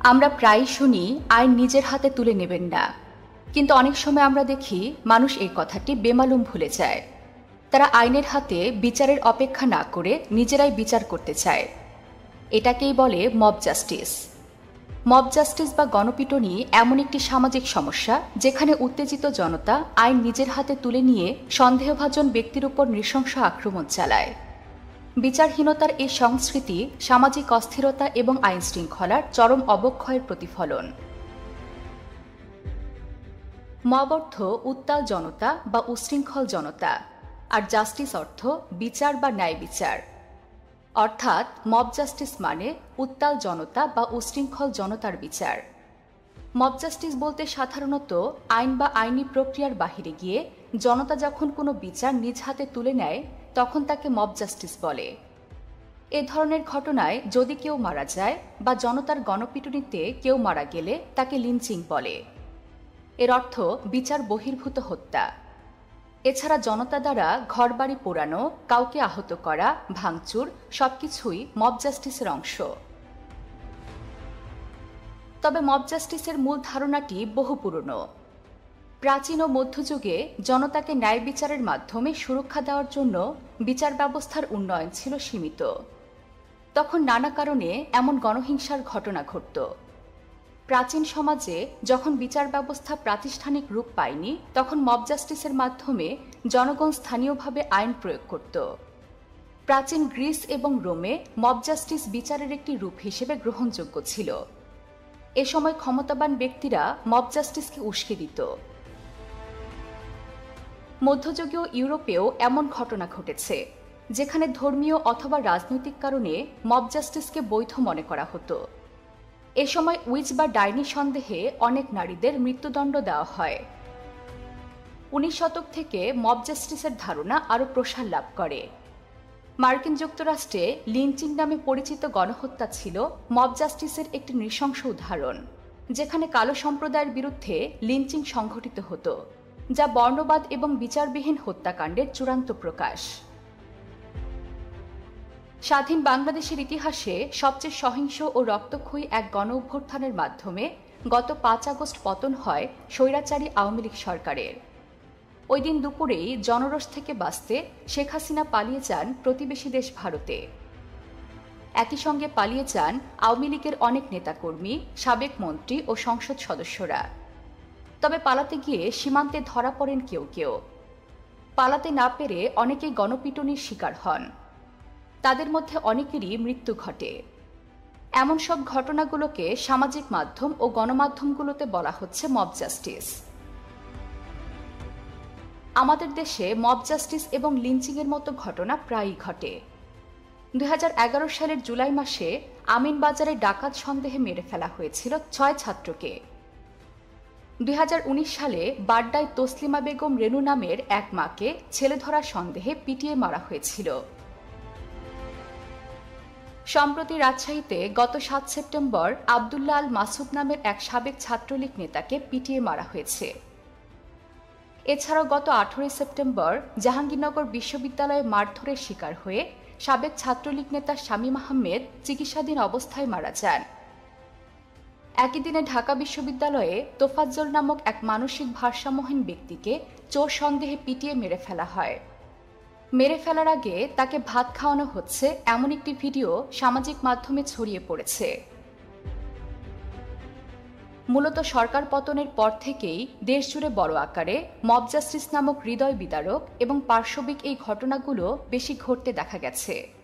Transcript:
আমরা প্রায়ই শুনি আইন নিজের হাতে তুলে নেবেন না, কিন্তু অনেক সময় আমরা দেখি মানুষ এই কথাটি বেমালুম ভুলে যায়। তারা আইনের হাতে বিচারের অপেক্ষা না করে নিজেরাই বিচার করতে চায়। এটাকেই বলে মব জাস্টিস। মব জাস্টিস বা গণপিটুনি এমন একটি সামাজিক সমস্যা যেখানে উত্তেজিত জনতা আইন নিজের হাতে তুলে নিয়ে সন্দেহভাজন ব্যক্তির উপর নৃশংস আক্রমণ চালায়। বিচারহীনতার এই সংস্কৃতি সামাজিক অস্থিরতা এবং আইন শৃঙ্খলার চরম অবক্ষয়ের প্রতিফলন। মব অর্থ উত্তাল জনতা বা উশৃঙ্খল জনতা, আর জাস্টিস অর্থ বিচার বা ন্যায় বিচার। অর্থাৎ মব জাস্টিস মানে উত্তাল জনতা বা উশৃঙ্খল জনতার বিচার। মব জাস্টিস বলতে সাধারণত আইন বা আইনি প্রক্রিয়ার বাহিরে গিয়ে জনতা যখন কোনো বিচার নিজ হাতে তুলে নেয় তখন তাকে মব জাস্টিস বলে। এ ধরনের ঘটনায় যদি কেউ মারা যায় বা জনতার গণপিটুনিতে কেউ মারা গেলে তাকে লিঞ্চিং বলে। এর অর্থ বিচার বহির্ভূত হত্যা। এছাড়া জনতা দ্বারা ঘরবাড়ি পোড়ানো, কাউকে আহত করা, ভাঙচুর সবকিছুই মব জাস্টিসের অংশ। তবে মব জাস্টিসের মূল ধারণাটি বহু পুরনো। প্রাচীন ও মধ্যযুগে জনতাকে ন্যায় বিচারের মাধ্যমে সুরক্ষা দেওয়ার জন্য বিচার ব্যবস্থার উন্নয়ন ছিল সীমিত। তখন নানা কারণে এমন গণহিংসার ঘটনা ঘটত। প্রাচীন সমাজে যখন বিচার ব্যবস্থা প্রাতিষ্ঠানিক রূপ পায়নি তখন মব জাস্টিসের মাধ্যমে জনগণ স্থানীয়ভাবে আইন প্রয়োগ করত। প্রাচীন গ্রিস এবং রোমে মব জাস্টিস বিচারের একটি রূপ হিসেবে গ্রহণযোগ্য ছিল। এ সময় ক্ষমতাবান ব্যক্তিরা মব জাস্টিসকে উস্কে দিত। মধ্যযুগীয় ইউরোপেও এমন ঘটনা ঘটেছে, যেখানে ধর্মীয় অথবা রাজনৈতিক কারণে মব জাস্টিসকে বৈধ মনে করা হতো। এ সময় উইচ বা ডাইনি সন্দেহে অনেক নারীদের মৃত্যুদণ্ড দেওয়া হয়। 19 শতক থেকে মব জাস্টিসের ধারণা আরও প্রসার লাভ করে। মার্কিন যুক্তরাষ্ট্রে লিঞ্চিং নামে পরিচিত গণহত্যা ছিল মব জাস্টিসের একটি নৃশংস উদাহরণ, যেখানে কালো সম্প্রদায়ের বিরুদ্ধে লিঞ্চিং সংঘটিত হতো, যা বর্ণবাদ এবং বিচারবিহীন হত্যাকাণ্ডের চূড়ান্ত প্রকাশ। স্বাধীন বাংলাদেশের ইতিহাসে সবচেয়ে সহিংস ও রক্তক্ষয়ী এক গণ অভ্যুত্থানের মাধ্যমে গত 5 আগস্ট পতন হয় স্বৈরাচারী আওয়ামী লীগ সরকারের। ওই দিন দুপুরেই জনরোষ থেকে বাঁচতে শেখ হাসিনা পালিয়ে যান প্রতিবেশী দেশ ভারতে। একই সঙ্গে পালিয়ে যান আওয়ামী লীগের অনেক নেতাকর্মী, সাবেক মন্ত্রী ও সংসদ সদস্যরা। তবে পালাতে গিয়ে সীমান্তে ধরা পড়েন কেউ কেউ। পালাতে না পেরে অনেকেই গণপিটুনির শিকার হন। তাদের মধ্যে অনেকেরই মৃত্যু ঘটে। এমন সব ঘটনাগুলোকে সামাজিক মাধ্যম ও গণমাধ্যমগুলোতে বলা হচ্ছে মব জাস্টিস। আমাদের দেশে মব জাস্টিস এবং লিঞ্চিংয়ের মতো ঘটনা প্রায়ই ঘটে। 2011 সালের জুলাই মাসে আমিনবাজারে ডাকাত সন্দেহে মেরে ফেলা হয়েছিল 6 ছাত্রকে। 2019 সালে বাড্ডায় তসলিমা বেগম রেনু নামের এক মাকে ছেলে ধরা সন্দেহে পিটিয়ে মারা হয়েছিল। সম্প্রতি রাজশাহীতে গত 7 সেপ্টেম্বর আবদুল্লাহ আল মাসুদ নামের এক সাবেক ছাত্রলীগ নেতাকে পিটিয়ে মারা হয়েছে। এছাড়াও গত 18 সেপ্টেম্বর জাহাঙ্গীরনগর বিশ্ববিদ্যালয়ে মারধরের শিকার হয়ে সাবেক ছাত্রলীগ নেতা শামীম আহমেদ চিকিৎসাধীন অবস্থায় মারা যান। একই দিনে ঢাকা বিশ্ববিদ্যালয়ে তোফাজ্জল নামক এক মানসিক ভারসাম্যহীন ব্যক্তিকে চোর সন্দেহে পিটিয়ে মেরে ফেলা হয়। মেরে ফেলার আগে তাকে ভাত খাওয়ানো হচ্ছে এমন একটি ভিডিও সামাজিক মাধ্যমে ছড়িয়ে পড়েছে। মূলত সরকার পতনের পর থেকেই দেশজুড়ে বড় আকারে মব জাস্টিস নামক হৃদয় বিদারক এবং পার্শ্ববিক এই ঘটনাগুলো বেশি ঘটতে দেখা গেছে।